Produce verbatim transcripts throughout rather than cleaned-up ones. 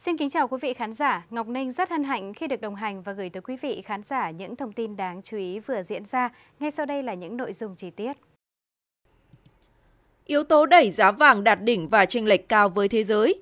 Xin kính chào quý vị khán giả. Ngọc Ninh rất hân hạnh khi được đồng hành và gửi tới quý vị khán giả những thông tin đáng chú ý vừa diễn ra. Ngay sau đây là những nội dung chi tiết. Yếu tố đẩy giá vàng đạt đỉnh và chênh lệch cao với thế giới.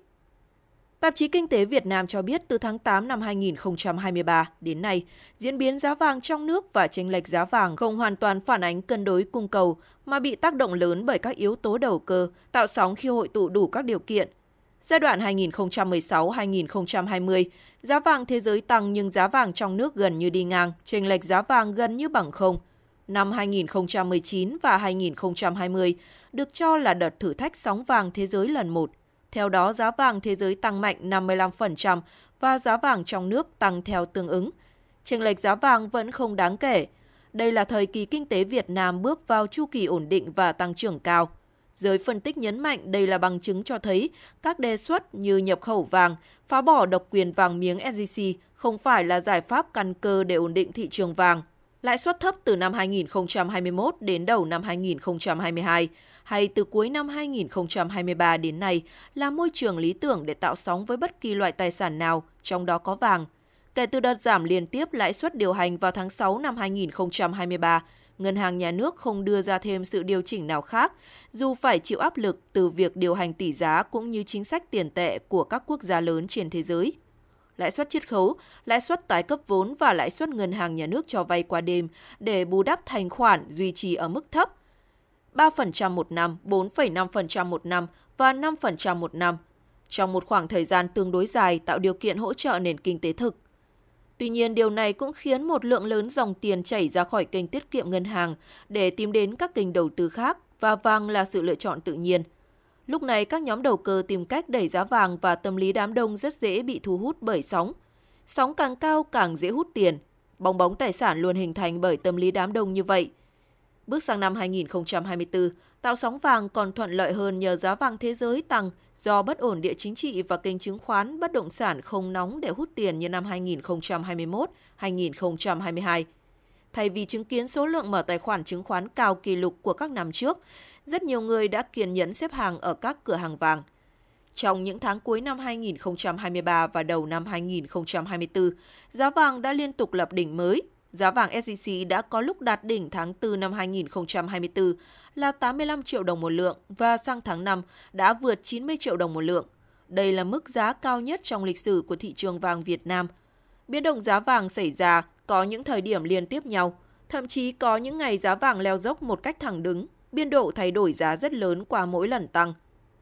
Tạp chí Kinh tế Việt Nam cho biết từ tháng tám năm hai nghìn không trăm hai mươi ba đến nay, diễn biến giá vàng trong nước và chênh lệch giá vàng không hoàn toàn phản ánh cân đối cung cầu mà bị tác động lớn bởi các yếu tố đầu cơ, tạo sóng khi hội tụ đủ các điều kiện. Giai đoạn hai nghìn không trăm mười sáu đến hai nghìn không trăm hai mươi, giá vàng thế giới tăng nhưng giá vàng trong nước gần như đi ngang, chênh lệch giá vàng gần như bằng không. Năm hai nghìn không trăm mười chín và hai nghìn không trăm hai mươi được cho là đợt thử thách sóng vàng thế giới lần một. Theo đó, giá vàng thế giới tăng mạnh năm mươi lăm phần trăm và giá vàng trong nước tăng theo tương ứng. Chênh lệch giá vàng vẫn không đáng kể. Đây là thời kỳ kinh tế Việt Nam bước vào chu kỳ ổn định và tăng trưởng cao. Giới phân tích nhấn mạnh đây là bằng chứng cho thấy các đề xuất như nhập khẩu vàng, phá bỏ độc quyền vàng miếng ét gi xê không phải là giải pháp căn cơ để ổn định thị trường vàng. Lãi suất thấp từ năm hai nghìn không trăm hai mươi mốt đến đầu năm hai nghìn không trăm hai mươi hai hay từ cuối năm hai nghìn không trăm hai mươi ba đến nay là môi trường lý tưởng để tạo sóng với bất kỳ loại tài sản nào, trong đó có vàng. Kể từ đợt giảm liên tiếp lãi suất điều hành vào tháng sáu năm hai nghìn không trăm hai mươi ba, Ngân hàng Nhà nước không đưa ra thêm sự điều chỉnh nào khác, dù phải chịu áp lực từ việc điều hành tỷ giá cũng như chính sách tiền tệ của các quốc gia lớn trên thế giới. Lãi suất chiết khấu, lãi suất tái cấp vốn và lãi suất Ngân hàng Nhà nước cho vay qua đêm để bù đắp thành khoản duy trì ở mức thấp, ba phần trăm một năm, bốn phẩy năm phần trăm một năm và năm phần trăm một năm, trong một khoảng thời gian tương đối dài tạo điều kiện hỗ trợ nền kinh tế thực. Tuy nhiên, điều này cũng khiến một lượng lớn dòng tiền chảy ra khỏi kênh tiết kiệm ngân hàng để tìm đến các kênh đầu tư khác và vàng là sự lựa chọn tự nhiên. Lúc này, các nhóm đầu cơ tìm cách đẩy giá vàng và tâm lý đám đông rất dễ bị thu hút bởi sóng. Sóng càng cao càng dễ hút tiền. Bong bóng tài sản luôn hình thành bởi tâm lý đám đông như vậy. Bước sang năm hai nghìn không trăm hai mươi tư, tạo sóng vàng còn thuận lợi hơn nhờ giá vàng thế giới tăng do bất ổn địa chính trị và kênh chứng khoán bất động sản không nóng để hút tiền như năm hai nghìn không trăm hai mươi mốt đến hai nghìn không trăm hai mươi hai. Thay vì chứng kiến số lượng mở tài khoản chứng khoán cao kỷ lục của các năm trước, rất nhiều người đã kiên nhẫn xếp hàng ở các cửa hàng vàng. Trong những tháng cuối năm hai nghìn không trăm hai mươi ba và đầu năm hai nghìn không trăm hai mươi tư, giá vàng đã liên tục lập đỉnh mới. Giá vàng ét gi xê đã có lúc đạt đỉnh tháng tư năm hai nghìn không trăm hai mươi tư là tám mươi lăm triệu đồng một lượng và sang tháng năm đã vượt chín mươi triệu đồng một lượng. Đây là mức giá cao nhất trong lịch sử của thị trường vàng Việt Nam. Biến động giá vàng xảy ra có những thời điểm liên tiếp nhau, thậm chí có những ngày giá vàng leo dốc một cách thẳng đứng, biên độ thay đổi giá rất lớn qua mỗi lần tăng.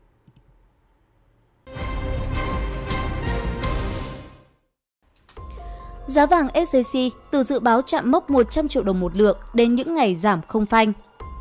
Giá vàng ét gi xê từ dự báo chạm mốc một trăm triệu đồng một lượng đến những ngày giảm không phanh.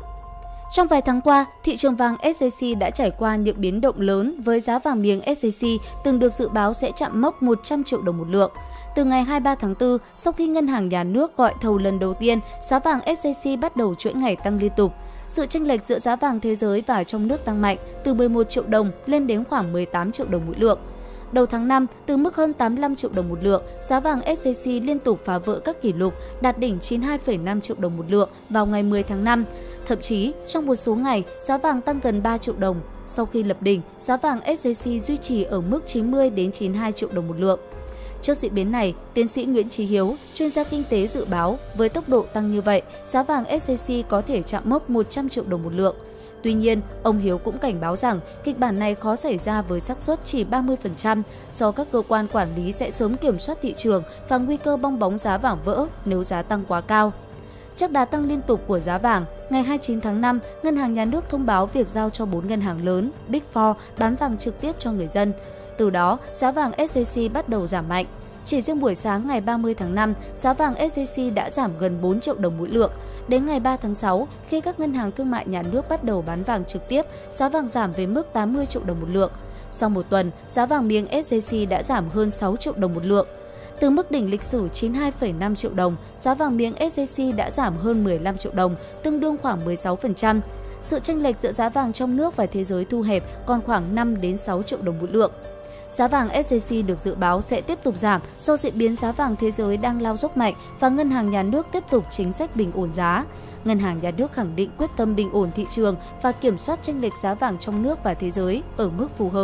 Trong vài tháng qua, thị trường vàng ét gi xê đã trải qua những biến động lớn với giá vàng miếng ét gi xê từng được dự báo sẽ chạm mốc một trăm triệu đồng một lượng. Từ ngày hai mươi ba tháng tư, sau khi Ngân hàng Nhà nước gọi thầu lần đầu tiên, giá vàng ét gi xê bắt đầu chuỗi ngày tăng liên tục. Sự chênh lệch giữa giá vàng thế giới và trong nước tăng mạnh, từ mười một triệu đồng lên đến khoảng mười tám triệu đồng mỗi lượng. Đầu tháng năm, từ mức hơn tám mươi lăm triệu đồng một lượng, giá vàng ét gi xê liên tục phá vỡ các kỷ lục, đạt đỉnh chín mươi hai phẩy năm triệu đồng một lượng vào ngày mười tháng năm. Thậm chí, trong một số ngày, giá vàng tăng gần ba triệu đồng. Sau khi lập đỉnh, giá vàng ét gi xê duy trì ở mức chín mươi đến chín mươi hai triệu đồng một lượng. Trước diễn biến này, tiến sĩ Nguyễn Chí Hiếu, chuyên gia kinh tế dự báo, với tốc độ tăng như vậy, giá vàng ét gi xê có thể chạm mốc một trăm triệu đồng một lượng. Tuy nhiên, ông Hiếu cũng cảnh báo rằng kịch bản này khó xảy ra với xác suất chỉ ba mươi phần trăm do các cơ quan quản lý sẽ sớm kiểm soát thị trường và nguy cơ bong bóng giá vàng vỡ nếu giá tăng quá cao. Trước đà tăng liên tục của giá vàng, ngày hai mươi chín tháng năm, Ngân hàng Nhà nước thông báo việc giao cho bốn ngân hàng lớn, Big Four, bán vàng trực tiếp cho người dân. Từ đó, giá vàng ét gi xê bắt đầu giảm mạnh. Chỉ riêng buổi sáng ngày ba mươi tháng năm, giá vàng ét gi xê đã giảm gần bốn triệu đồng mỗi lượng. Đến ngày ba tháng sáu, khi các ngân hàng thương mại nhà nước bắt đầu bán vàng trực tiếp, giá vàng giảm về mức tám mươi triệu đồng một lượng. Sau một tuần, giá vàng miếng ét gi xê đã giảm hơn sáu triệu đồng một lượng. Từ mức đỉnh lịch sử chín mươi hai phẩy năm triệu đồng, giá vàng miếng ét gi xê đã giảm hơn mười lăm triệu đồng, tương đương khoảng mười sáu phần trăm. Sự chênh lệch giữa giá vàng trong nước và thế giới thu hẹp còn khoảng năm đến sáu triệu đồng một lượng. Giá vàng ét gi xê được dự báo sẽ tiếp tục giảm do diễn biến giá vàng thế giới đang lao dốc mạnh và Ngân hàng Nhà nước tiếp tục chính sách bình ổn giá. Ngân hàng Nhà nước khẳng định quyết tâm bình ổn thị trường và kiểm soát chênh lệch giá vàng trong nước và thế giới ở mức phù hợp.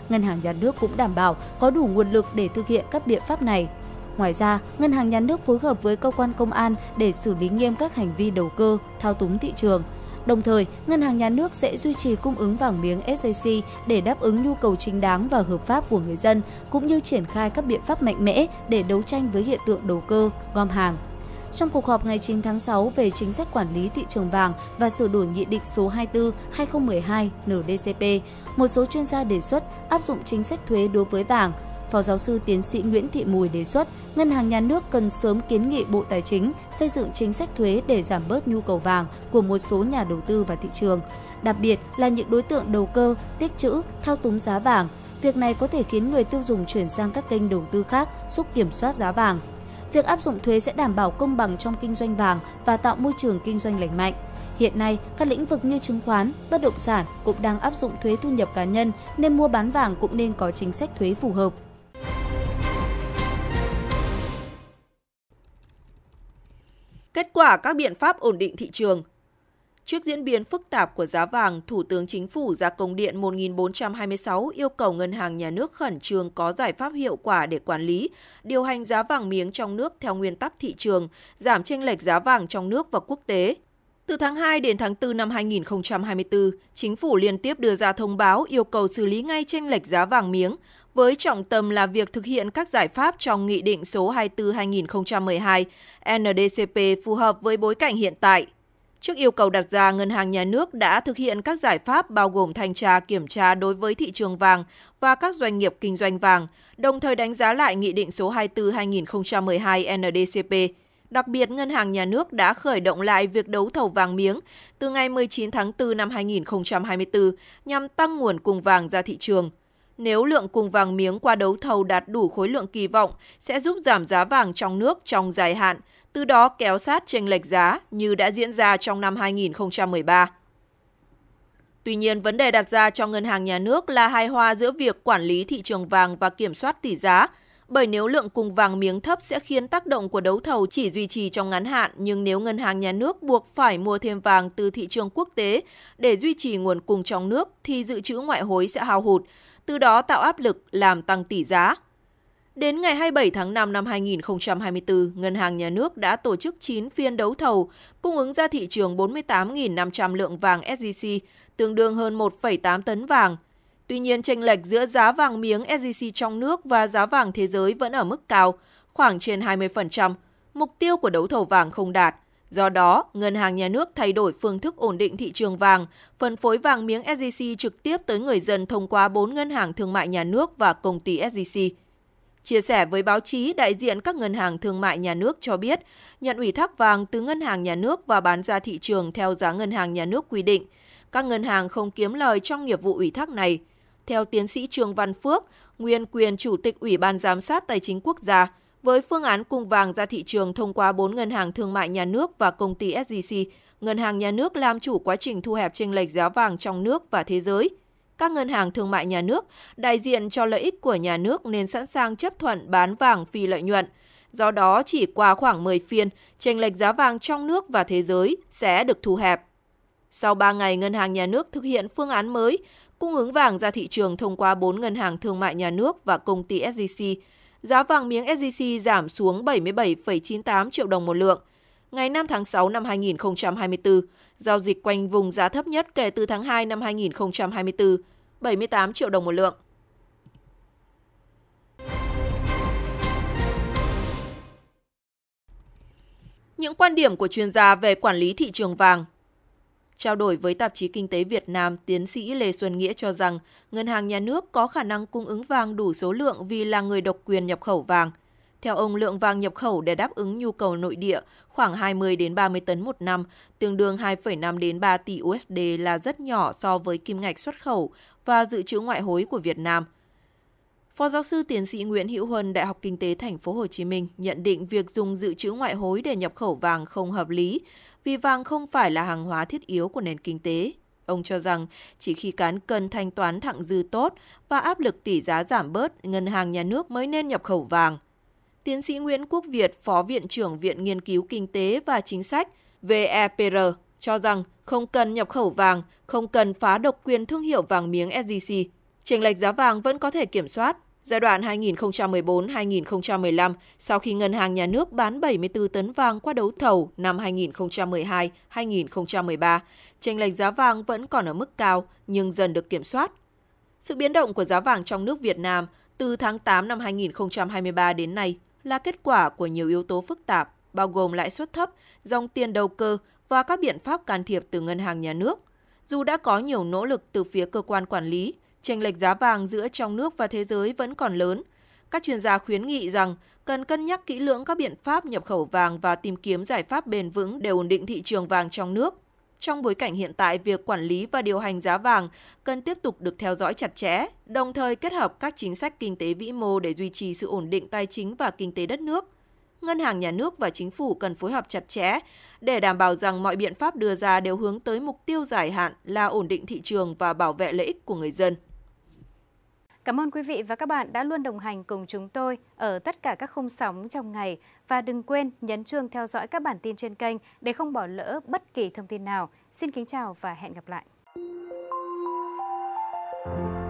Ngân hàng Nhà nước cũng đảm bảo có đủ nguồn lực để thực hiện các biện pháp này. Ngoài ra, Ngân hàng Nhà nước phối hợp với cơ quan công an để xử lý nghiêm các hành vi đầu cơ, thao túng thị trường. Đồng thời, Ngân hàng Nhà nước sẽ duy trì cung ứng vàng miếng ét gi xê để đáp ứng nhu cầu chính đáng và hợp pháp của người dân, cũng như triển khai các biện pháp mạnh mẽ để đấu tranh với hiện tượng đầu cơ, gom hàng. Trong cuộc họp ngày chín tháng sáu về chính sách quản lý thị trường vàng và sửa đổi Nghị định số hai mươi tư trên hai nghìn không trăm mười hai N D C P, một số chuyên gia đề xuất áp dụng chính sách thuế đối với vàng. Phó giáo sư tiến sĩ Nguyễn Thị Mùi đề xuất Ngân hàng Nhà nước cần sớm kiến nghị Bộ Tài chính xây dựng chính sách thuế để giảm bớt nhu cầu vàng của một số nhà đầu tư vào thị trường, đặc biệt là những đối tượng đầu cơ, tích trữ, thao túng giá vàng. Việc này có thể khiến người tiêu dùng chuyển sang các kênh đầu tư khác, giúp kiểm soát giá vàng. Việc áp dụng thuế sẽ đảm bảo công bằng trong kinh doanh vàng và tạo môi trường kinh doanh lành mạnh. Hiện nay, các lĩnh vực như chứng khoán, bất động sản cũng đang áp dụng thuế thu nhập cá nhân, nên mua bán vàng cũng nên có chính sách thuế phù hợp. Kết quả các biện pháp ổn định thị trường. Trước diễn biến phức tạp của giá vàng, Thủ tướng Chính phủ ra công điện một nghìn bốn trăm hai mươi sáu yêu cầu Ngân hàng Nhà nước khẩn trương có giải pháp hiệu quả để quản lý, điều hành giá vàng miếng trong nước theo nguyên tắc thị trường, giảm chênh lệch giá vàng trong nước và quốc tế. Từ tháng hai đến tháng tư năm hai nghìn không trăm hai mươi tư, Chính phủ liên tiếp đưa ra thông báo yêu cầu xử lý ngay chênh lệch giá vàng miếng, với trọng tâm là việc thực hiện các giải pháp trong Nghị định số hai mươi tư trên hai nghìn không trăm mười hai N D C P phù hợp với bối cảnh hiện tại. Trước yêu cầu đặt ra, Ngân hàng Nhà nước đã thực hiện các giải pháp bao gồm thanh tra kiểm tra đối với thị trường vàng và các doanh nghiệp kinh doanh vàng, đồng thời đánh giá lại Nghị định số hai mươi tư trên hai nghìn không trăm mười hai N D C P. Đặc biệt, Ngân hàng Nhà nước đã khởi động lại việc đấu thầu vàng miếng từ ngày mười chín tháng tư năm hai nghìn không trăm hai mươi tư nhằm tăng nguồn cung vàng ra thị trường. Nếu lượng cung vàng miếng qua đấu thầu đạt đủ khối lượng kỳ vọng, sẽ giúp giảm giá vàng trong nước trong dài hạn, từ đó kéo sát chênh lệch giá như đã diễn ra trong năm hai nghìn không trăm mười ba. Tuy nhiên, vấn đề đặt ra cho Ngân hàng Nhà nước là hài hòa giữa việc quản lý thị trường vàng và kiểm soát tỷ giá, bởi nếu lượng cung vàng miếng thấp sẽ khiến tác động của đấu thầu chỉ duy trì trong ngắn hạn, nhưng nếu Ngân hàng Nhà nước buộc phải mua thêm vàng từ thị trường quốc tế để duy trì nguồn cung trong nước thì dự trữ ngoại hối sẽ hao hụt, từ đó tạo áp lực làm tăng tỷ giá. Đến ngày hai mươi bảy tháng năm năm hai nghìn không trăm hai mươi tư, Ngân hàng Nhà nước đã tổ chức chín phiên đấu thầu, cung ứng ra thị trường bốn mươi tám nghìn năm trăm lượng vàng S J C, tương đương hơn một phẩy tám tấn vàng. Tuy nhiên, chênh lệch giữa giá vàng miếng S J C trong nước và giá vàng thế giới vẫn ở mức cao, khoảng trên hai mươi phần trăm. Mục tiêu của đấu thầu vàng không đạt. Do đó, Ngân hàng Nhà nước thay đổi phương thức ổn định thị trường vàng, phân phối vàng miếng S J C trực tiếp tới người dân thông qua bốn ngân hàng thương mại nhà nước và công ty S J C. Chia sẻ với báo chí, đại diện các ngân hàng thương mại nhà nước cho biết, nhận ủy thác vàng từ Ngân hàng Nhà nước và bán ra thị trường theo giá Ngân hàng Nhà nước quy định. Các ngân hàng không kiếm lời trong nghiệp vụ ủy thác này. Theo tiến sĩ Trương Văn Phước, nguyên quyền Chủ tịch Ủy ban Giám sát Tài chính Quốc gia, với phương án cung vàng ra thị trường thông qua bốn ngân hàng thương mại nhà nước và công ty S J C, Ngân hàng Nhà nước làm chủ quá trình thu hẹp chênh lệch giá vàng trong nước và thế giới. Các ngân hàng thương mại nhà nước, đại diện cho lợi ích của nhà nước nên sẵn sàng chấp thuận bán vàng phi lợi nhuận. Do đó, chỉ qua khoảng mười phiên, chênh lệch giá vàng trong nước và thế giới sẽ được thu hẹp. Sau ba ngày, Ngân hàng Nhà nước thực hiện phương án mới, cung ứng vàng ra thị trường thông qua bốn ngân hàng thương mại nhà nước và công ty S J C. Giá vàng miếng S J C giảm xuống bảy mươi bảy phẩy chín mươi tám triệu đồng một lượng. Ngày năm tháng sáu năm hai nghìn không trăm hai mươi tư, giao dịch quanh vùng giá thấp nhất kể từ tháng hai năm hai nghìn không trăm hai mươi tư, bảy mươi tám triệu đồng một lượng. Những quan điểm của chuyên gia về quản lý thị trường vàng. Trao đổi với tạp chí Kinh tế Việt Nam, tiến sĩ Lê Xuân Nghĩa cho rằng Ngân hàng Nhà nước có khả năng cung ứng vàng đủ số lượng vì là người độc quyền nhập khẩu vàng. Theo ông, lượng vàng nhập khẩu để đáp ứng nhu cầu nội địa khoảng hai mươi đến ba mươi tấn một năm, tương đương hai phẩy năm đến ba tỷ U S D là rất nhỏ so với kim ngạch xuất khẩu và dự trữ ngoại hối của Việt Nam. Phó giáo sư tiến sĩ Nguyễn Hữu Huân, Đại học Kinh tế Thành phố Hồ Chí Minh nhận định việc dùng dự trữ ngoại hối để nhập khẩu vàng không hợp lý, vì vàng không phải là hàng hóa thiết yếu của nền kinh tế. Ông cho rằng chỉ khi cán cân thanh toán thặng dư tốt và áp lực tỷ giá giảm bớt, Ngân hàng Nhà nước mới nên nhập khẩu vàng. Tiến sĩ Nguyễn Quốc Việt, Phó Viện trưởng Viện Nghiên cứu Kinh tế và Chính sách V E P R cho rằng không cần nhập khẩu vàng, không cần phá độc quyền thương hiệu vàng miếng S J C. Chênh lệch giá vàng vẫn có thể kiểm soát. Giai đoạn hai nghìn không trăm mười bốn đến hai nghìn không trăm mười lăm, sau khi Ngân hàng Nhà nước bán bảy mươi tư tấn vàng qua đấu thầu năm hai nghìn không trăm mười hai đến hai nghìn không trăm mười ba, chênh lệch giá vàng vẫn còn ở mức cao nhưng dần được kiểm soát. Sự biến động của giá vàng trong nước Việt Nam từ tháng tám năm hai nghìn không trăm hai mươi ba đến nay là kết quả của nhiều yếu tố phức tạp, bao gồm lãi suất thấp, dòng tiền đầu cơ và các biện pháp can thiệp từ Ngân hàng Nhà nước. Dù đã có nhiều nỗ lực từ phía cơ quan quản lý, chênh lệch giá vàng giữa trong nước và thế giới vẫn còn lớn. Các chuyên gia khuyến nghị rằng cần cân nhắc kỹ lưỡng các biện pháp nhập khẩu vàng và tìm kiếm giải pháp bền vững để ổn định thị trường vàng trong nước. Trong bối cảnh hiện tại, việc quản lý và điều hành giá vàng cần tiếp tục được theo dõi chặt chẽ, đồng thời kết hợp các chính sách kinh tế vĩ mô để duy trì sự ổn định tài chính và kinh tế đất nước. Ngân hàng Nhà nước và Chính phủ cần phối hợp chặt chẽ để đảm bảo rằng mọi biện pháp đưa ra đều hướng tới mục tiêu dài hạn là ổn định thị trường và bảo vệ lợi ích của người dân. Cảm ơn quý vị và các bạn đã luôn đồng hành cùng chúng tôi ở tất cả các khung sóng trong ngày. Và đừng quên nhấn chuông theo dõi các bản tin trên kênh để không bỏ lỡ bất kỳ thông tin nào. Xin kính chào và hẹn gặp lại.